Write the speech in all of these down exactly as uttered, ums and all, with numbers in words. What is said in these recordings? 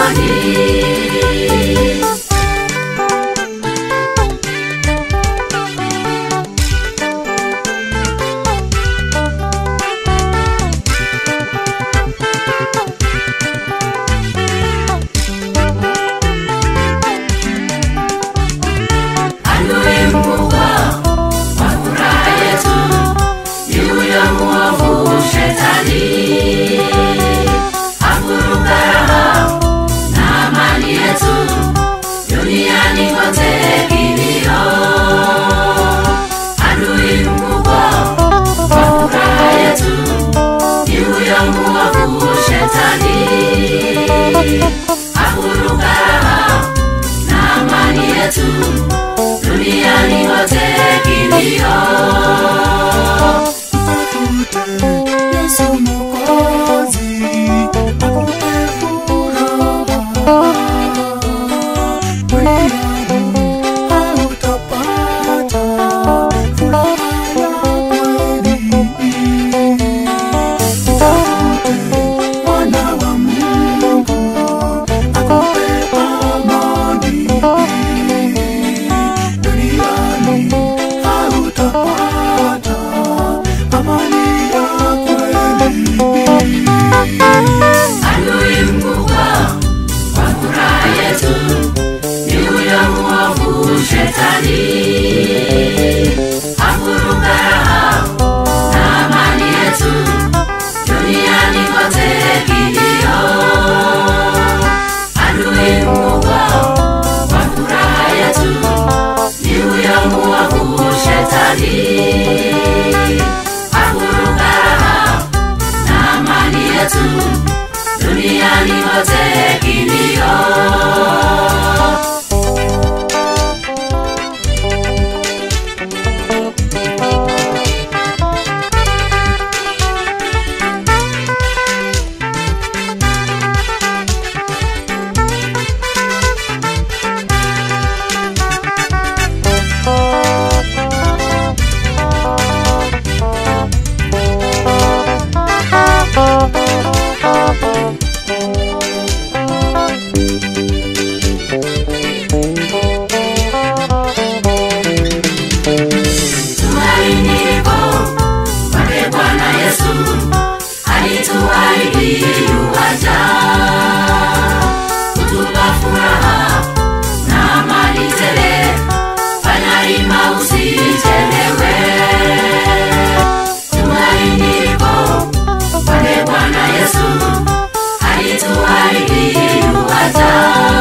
Duniani kote kilio. Yesu Mwokozi akupe furaha, duniani hautapata furaha ya kweli. Mtafute Mwana wa Mungu akupe amani, duniani hautapata amani ya kweli. Adui mkubwa wa furaha yetu ni huyo mwovu Shetani. Avuruga raha na amani yetu, duniani kote kilio. Adui mkubwa wa furaha yetu ni huyo mwovu Shetani. Avuruga raha na amani yetu, duniani kote kilio. Alituahidi yuwaja kutupa furaha na amani tele. Fanya hima usichelewe. Tumaini lipo pale Bwana Yesu. Alituahidi yuwaja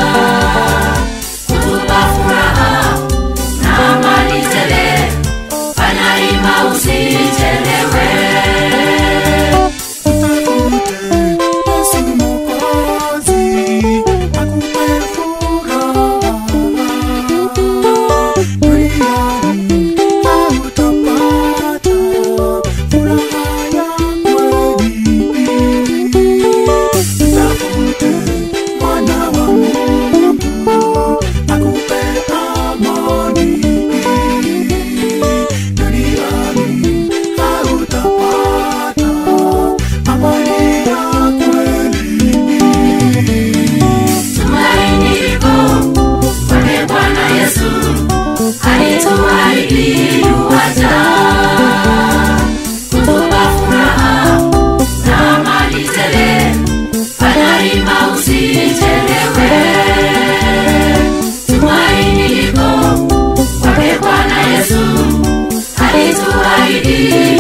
kutupa furaha na amani tele. Fanya hima usichelewe. Alituahidi yuwaja kutupa furaha na amani tele. Fanya hima usichelewe. Tumaini lipo kwake Bwana Yesu. Alituahidi